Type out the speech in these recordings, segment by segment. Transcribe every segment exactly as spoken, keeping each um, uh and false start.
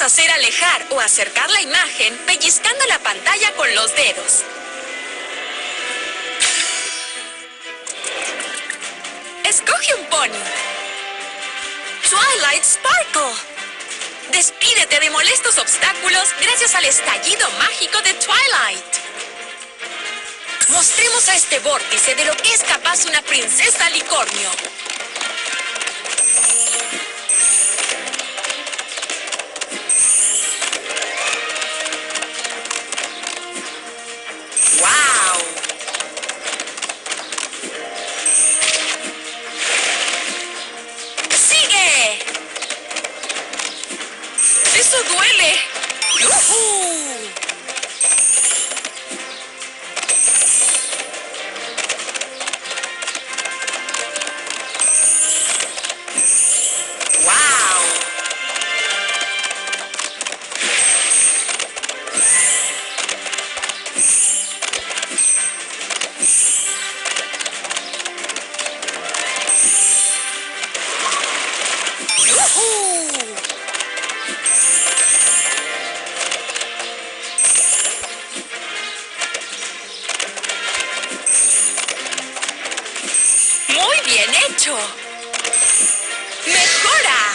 Podemos hacer alejar o acercar la imagen pellizcando la pantalla con los dedos. Escoge un pony. Twilight Sparkle. Despídete de molestos obstáculos gracias al estallido mágico de Twilight. Mostremos a este vórtice de lo que es capaz una princesa alicornio. ¡Wow! ¡Sigue! ¡Eso duele! ¡Yujú! ¡Muy bien hecho! ¡Mejora!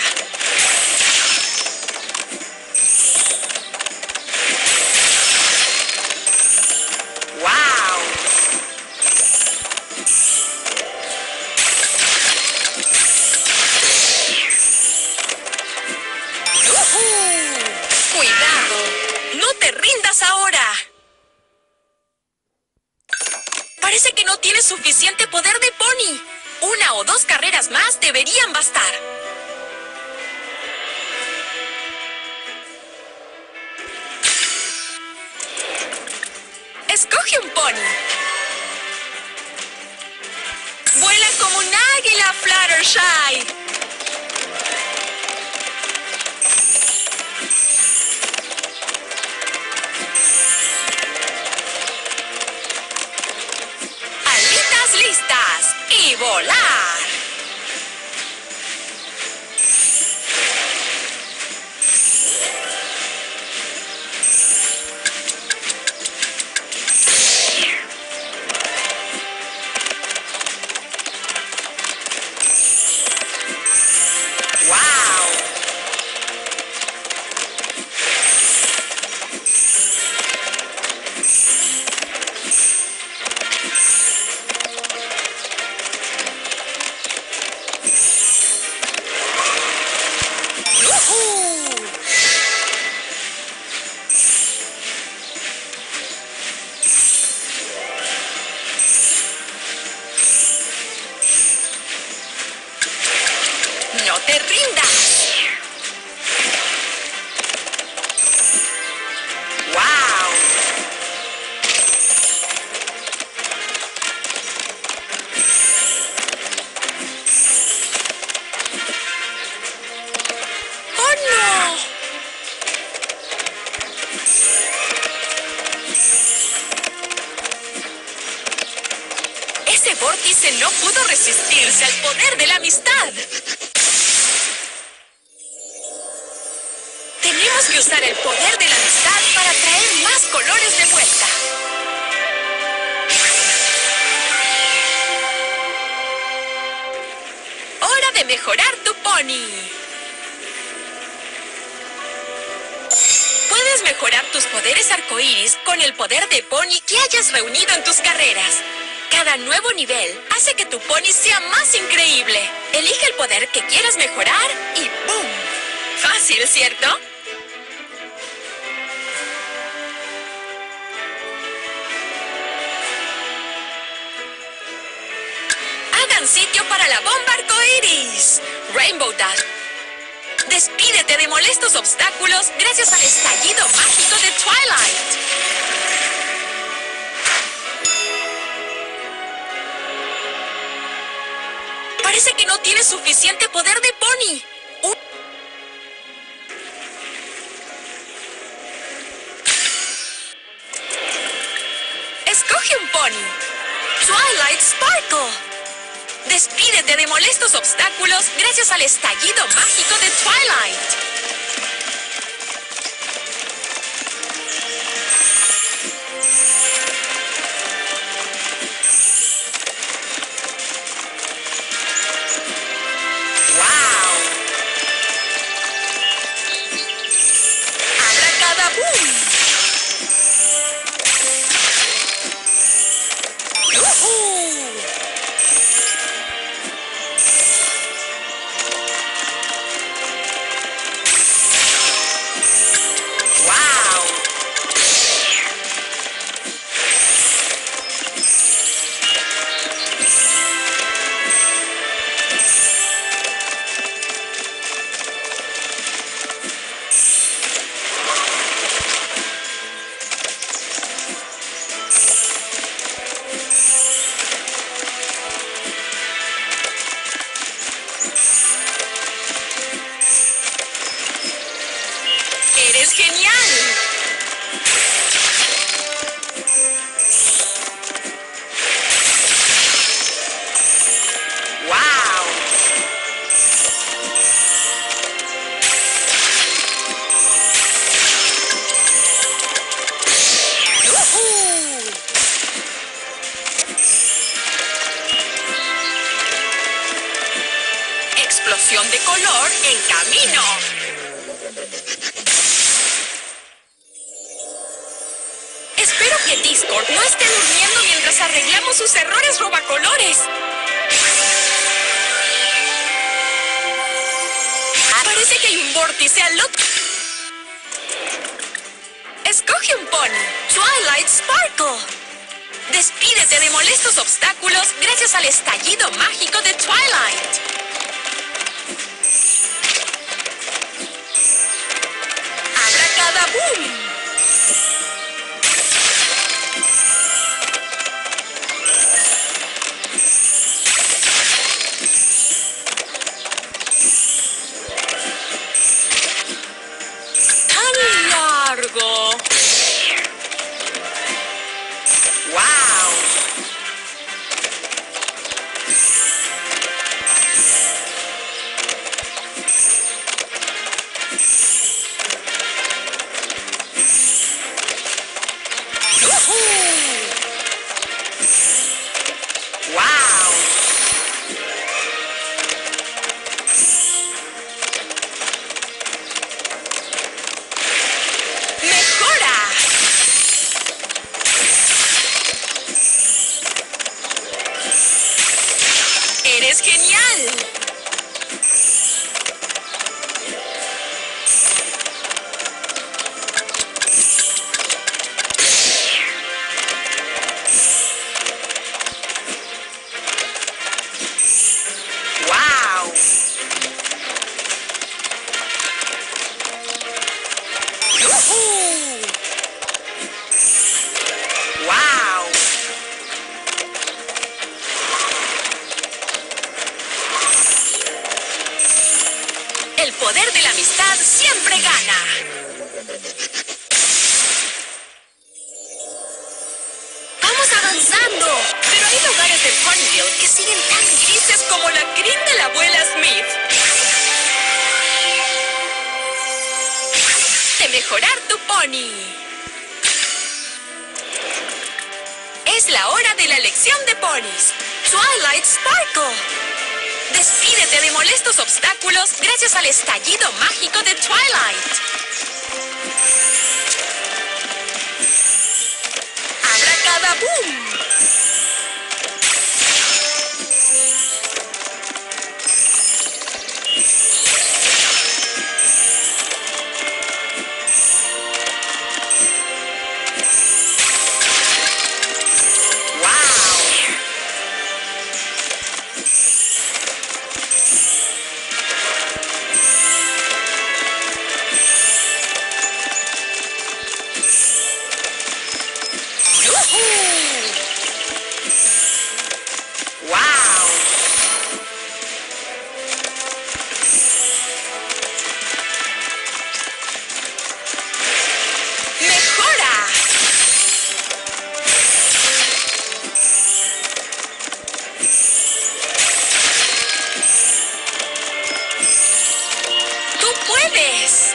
¡Wow! ¡Yujú! ¡Cuidado! ¡No te rindas ahora! Parece que no tienes suficiente poder de pony. Una o dos carreras más deberían bastar. Escoge un pony. Vuela como un águila, Fluttershy. Alitas listas y volar. ¡No te rindas! ¡Wow! ¡Oh, no! Ese vórtice no pudo resistirse al poder de la amistad. Tenemos que usar el poder de la amistad para traer más colores de vuelta. ¡Hora de mejorar tu pony! Puedes mejorar tus poderes arcoíris con el poder de pony que hayas reunido en tus carreras. Cada nuevo nivel hace que tu pony sea más increíble. Elige el poder que quieras mejorar y ¡boom! Fácil, ¿cierto? Hagan sitio para la bomba arcoíris. Rainbow Dash. Despídete de molestos obstáculos gracias al estallido mágico de Twilight. Parece que no tienes suficiente poder de pony. Un... Escoge un pony. Twilight Sparkle. Despídete de molestos obstáculos gracias al estallido mágico de Twilight. ¡Eres genial! ¡Wow! ¡Yujú! Explosión de color en camino. Espero que Discord no esté durmiendo mientras arreglamos sus errores robacolores. Parece que hay un vórtice al otro. Escoge un pony. Twilight Sparkle. Despídete de molestos obstáculos gracias al estallido mágico de Twilight. ¡Abracadaboom! ¡Tan largo! ¡Wow! ¡Yujú! ¡Wow! ¡Mejora! ¡Eres genial! ¡Wow! ¡Yujú! ¡Wow! El poder de la amistad siempre gana. Vamos avanzando, pero hay lugares de Ponyville que siguen tan grises como la crin de la abuela Smith. De mejorar tu pony. Es la hora de la elección de ponis. Twilight Sparkle. Despídete de molestos obstáculos gracias al estallido mágico de Twilight. ¡Abracadaboom! ¡Wow! ¡Mejora! ¡Tú puedes!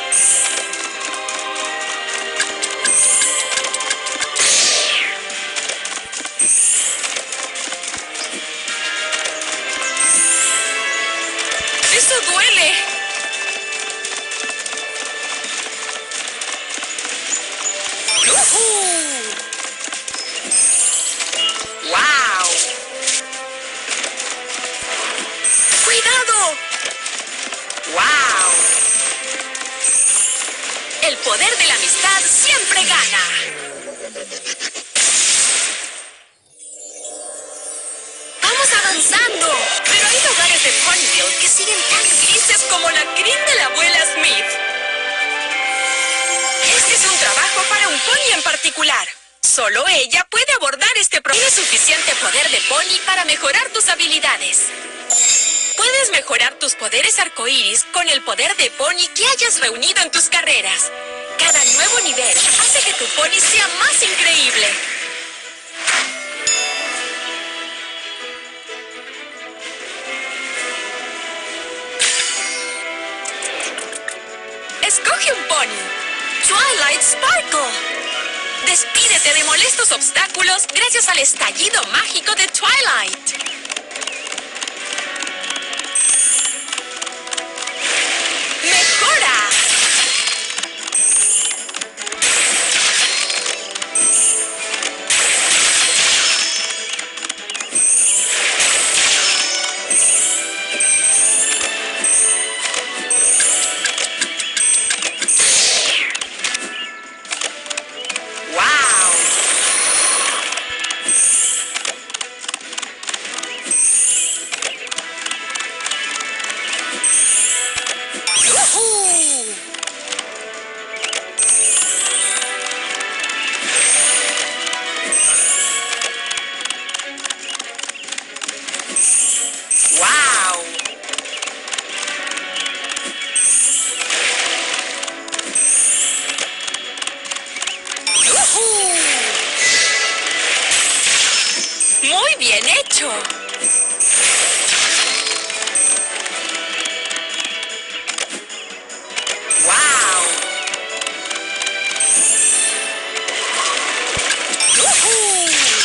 ¡Eso duele! ¡Yujú! ¡Wow! ¡Cuidado! ¡Wow! El poder de la amistad siempre gana. Vamos avanzando, pero hay lugares de Ponyville que siguen tan grises como la crin de la abuela Smith. Este es un trabajo para un pony en particular. Solo ella puede abordar este problema. Tienes suficiente poder de pony para mejorar tus habilidades. Puedes mejorar tus poderes arcoíris con el poder de pony que hayas reunido en tus carreras. Cada nuevo nivel hace que tu pony sea más increíble. Escoge un pony. Twilight Sparkle. Despídete de molestos obstáculos gracias al estallido mágico de Twilight. ¡Mejora! ¡Muy bien hecho! ¡Wow! ¡Yujú!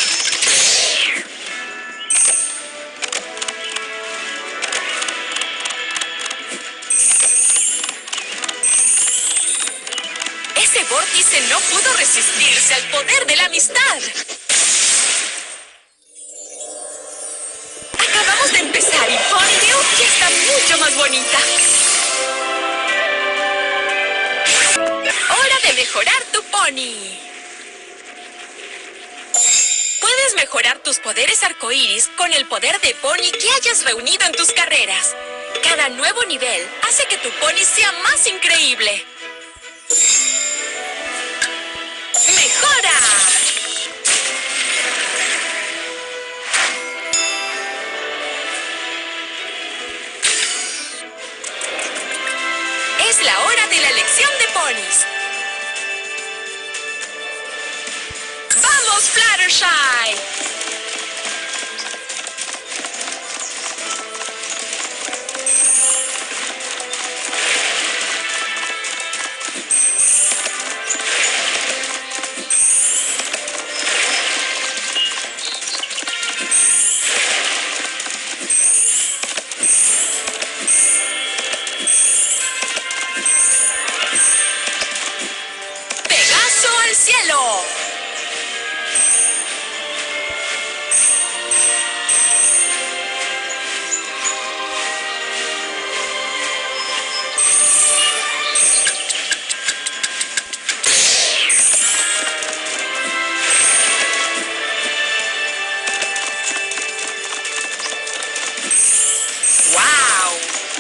Ese vórtice no pudo resistirse al poder de la amistad. Acabamos de empezar y Ponyville ya está mucho más bonita. ¡Hora de mejorar tu pony! Puedes mejorar tus poderes arcoíris con el poder de pony que hayas reunido en tus carreras. Cada nuevo nivel hace que tu pony sea más increíble. ¡Mejora! Es la hora de la elección de ponis. ¡Vamos, Fluttershy! ¡Pegaso al cielo! ¡Wow!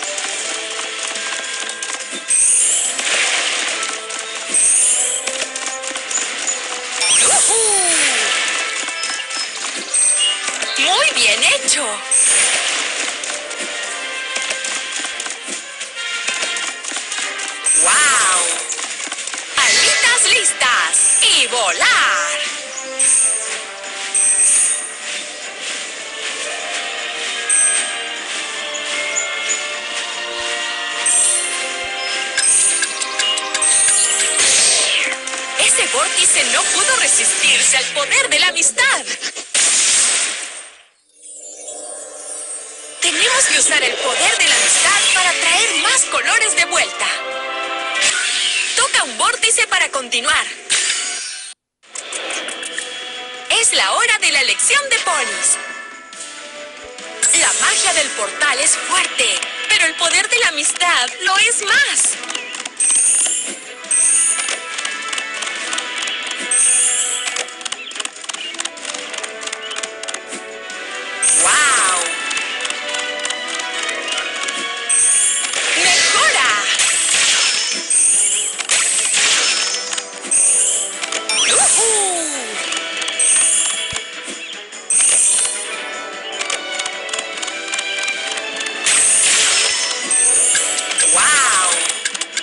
¡Yujú! ¡Muy bien hecho! ¡Wow! ¡Alitas listas! ¡Y volar! Ese vórtice no pudo resistirse al poder de la amistad. Tenemos que usar el poder de la amistad para traer más colores de vuelta. Toca un vórtice para continuar. Es la hora de la elección de ponis. La magia del portal es fuerte, pero el poder de la amistad lo es más. ¡Wow! ¡Mejora! ¡Yujú! ¡Wow!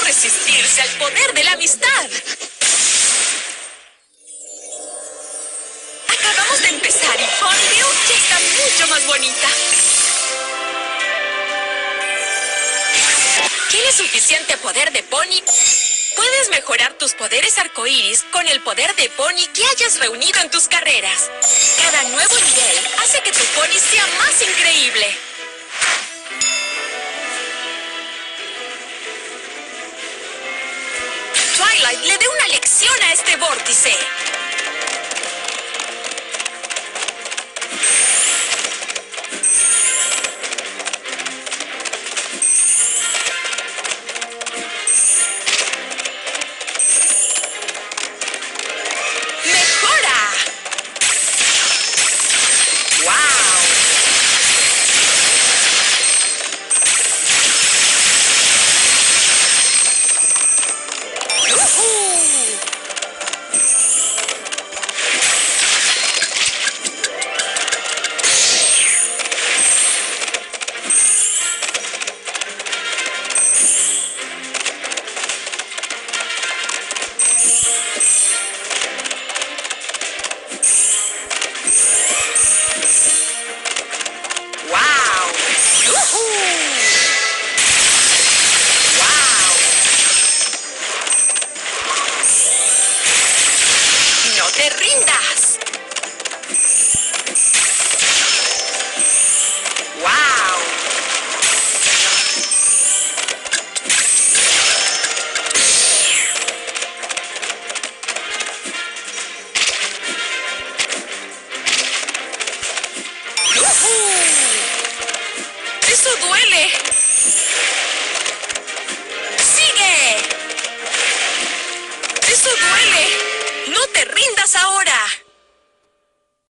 resistirse al poder de la amistad. Acabamos de empezar y Ponyville ya está mucho más bonita. ¿Quieres suficiente poder de Pony? Puedes mejorar tus poderes arcoíris con el poder de Pony que hayas reunido en tus carreras. Cada nuevo nivel hace que tu Pony sea más increíble. Twilight le dé una lección a este vórtice. ¡Eso duele! ¡Sigue! ¡Eso duele! ¡No te rindas ahora!